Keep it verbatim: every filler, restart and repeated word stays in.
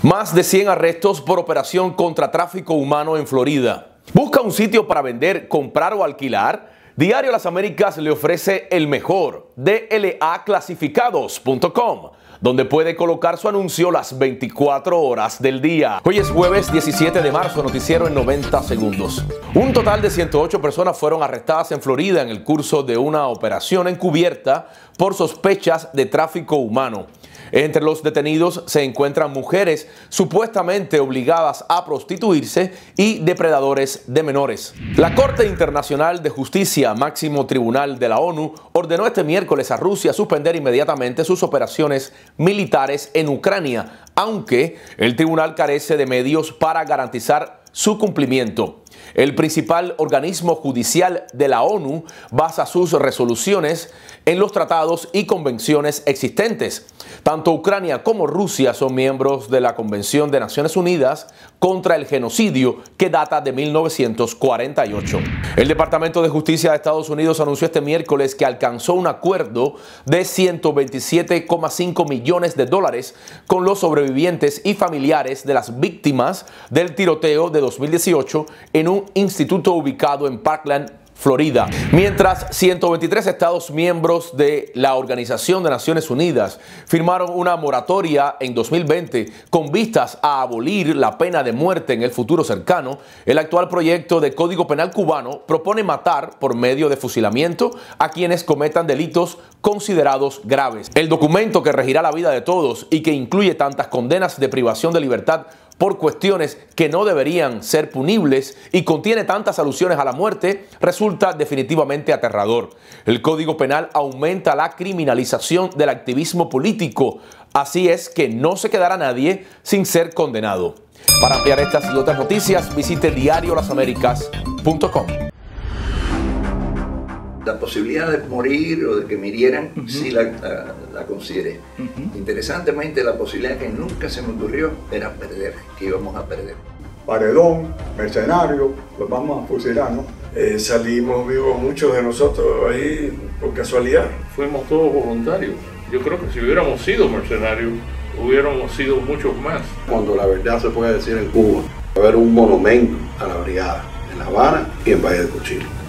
Más de cien arrestos por operación contra tráfico humano en Florida. ¿Busca un sitio para vender, comprar o alquilar? Diario Las Américas le ofrece el mejor, D L A clasificados punto com, donde puede colocar su anuncio las veinticuatro horas del día. Hoy es jueves diecisiete de marzo, noticiero en noventa segundos. Un total de ciento ocho personas fueron arrestadas en Florida en el curso de una operación encubierta por sospechas de tráfico humano. Entre los detenidos se encuentran mujeres supuestamente obligadas a prostituirse y depredadores de menores. La Corte Internacional de Justicia, máximo tribunal de la ONU, ordenó este miércoles a Rusia suspender inmediatamente sus operaciones militares en Ucrania, aunque el tribunal carece de medios para garantizar su cumplimiento. El principal organismo judicial de la ONU basa sus resoluciones en los tratados y convenciones existentes. Tanto Ucrania como Rusia son miembros de la Convención de Naciones Unidas contra el Genocidio, que data de mil novecientos cuarenta y ocho. El Departamento de Justicia de Estados Unidos anunció este miércoles que alcanzó un acuerdo de ciento veintisiete coma cinco millones de dólares con los sobrevivientes y familiares de las víctimas del tiroteo de dos mil dieciocho en un instituto ubicado en Parkland, Florida. Mientras ciento veintitrés estados miembros de la Organización de Naciones Unidas firmaron una moratoria en dos mil veinte con vistas a abolir la pena de muerte en el futuro cercano, el actual proyecto de Código Penal cubano propone matar por medio de fusilamiento a quienes cometan delitos considerados graves. El documento, que regirá la vida de todos y que incluye tantas condenas de privación de libertad por cuestiones que no deberían ser punibles y contiene tantas alusiones a la muerte, resulta definitivamente aterrador. El Código Penal aumenta la criminalización del activismo político, así es que no se quedará nadie sin ser condenado. Para ampliar estas y otras noticias, visite diario las américas punto com. La posibilidad de morir o de que murieran, uh-huh. sí la, la, la consideré. Uh-huh. Interesantemente, la posibilidad que nunca se me ocurrió era perder, que íbamos a perder. Paredón, mercenario, los vamos a fusilar, ¿no? Eh, salimos vivos muchos de nosotros ahí por casualidad. Fuimos todos voluntarios. Yo creo que si hubiéramos sido mercenarios, hubiéramos sido muchos más. Cuando la verdad se puede decir en Cuba, va a haber un monumento a la brigada en La Habana y en Valle de Cochilo.